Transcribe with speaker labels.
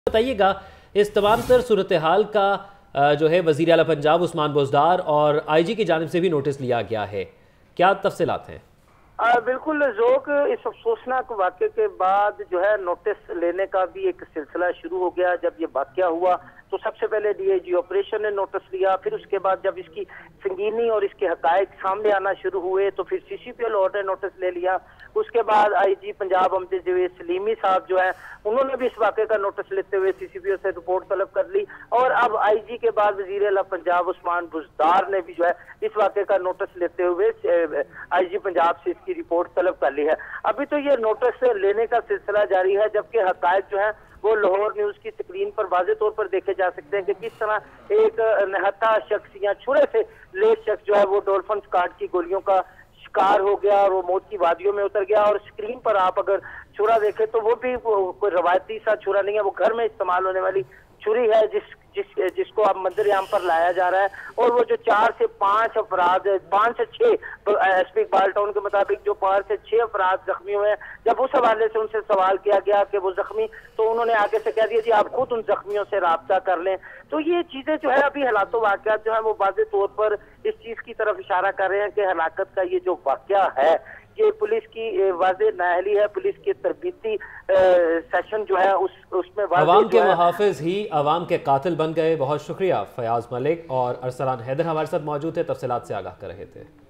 Speaker 1: بتائیے گا اس تمام تر صورتحال کا جو ہے وزیر اعلیٰ پنجاب عثمان بزدار اور آئی جی کی جانب سے بھی نوٹس لیا گیا ہے، کیا تفصیلات ہیں؟
Speaker 2: بالکل ذوق، اس افسوسناک واقعے کے بعد جو ہے نوٹس لینے کا بھی ایک سلسلہ شروع ہو گیا۔ جب یہ واقعہ ہوا تو سب سے پہلے ڈی آئی جی آپریشن نے نوٹس لیا، پھر اس کے بعد جب اس کی سنگینی اور اس کے حقائق سامنے آنا شروع ہوئے تو پھر سی سی پی او لاہور نے نوٹس لے لیا۔ اس کے بعد آئی جی پنجاب امجد جاوید سلیمی صاحب جو ہیں انہوں نے بھی اس واقعے کا نوٹس لیتے ہوئے سی سی پی او سے رپورٹ طلب کر لی، اور اب آئی جی کے بعد وزیر اعلیٰ پنجاب عثمان بزدار نے بھی جو ہے اس واقعے کا نوٹس لیتے ہوئے آئی جی پنجاب سے اس کی رپورٹ طلب کر لی ہے۔ ابھی تو یہ نوٹس لینے کا سلسلہ جاری ہے، جبکہ حقائق جو ہیں وہ لاہور نیوز کی سکرین پر واضح طور پر دیکھے جا سکتے ہیں کہ کس طرح ایک نہتھا شخص یا چھرے سے لیس شخص جو ہے وہ ڈولفن سکاٹ کی گولیوں کا شکار ہو گیا اور وہ موت کی وادیوں میں اتر گیا۔ اور سکرین پر آپ اگر چھرا دیکھیں تو وہ بھی کوئی روایتی سا چھرا نہیں ہے، وہ گھر میں استعمال ہونے والی چھری ہے جس کو اب منظر عام پر لایا جا رہا ہے۔ اور وہ جو 4 سے 5 افراد 5 سے 6 ایس پی اقبال ٹاؤن کے مطابق جو 5 سے 6 افراد زخمی ہوئے ہیں، جب اس حوالے سے ان سے سوال کیا گیا کہ وہ زخمی، تو انہوں نے آگے سے کہہ دیا جی آپ خود ان زخمیوں سے رابطہ کر لیں۔ تو یہ چیزیں جو ہے ابھی حالات و واقعات جو ہیں وہ واضح طور پر اس چیز کی طرف اشارہ کر رہے ہیں کہ ہلاکت کا یہ جو واقعہ ہے یہ پولیس کی واضح نااہلی ہے، پولیس کی تربیتی سیشن جو ہے اس میں
Speaker 1: عوام کے محافظ ہی عوام کے قاتل بن گئے۔ بہت شکریہ فیاض ملک اور ارسلان حیدر ہمارے ساتھ موجود تھے، تفصیلات سے آگاہ کر رہے تھے۔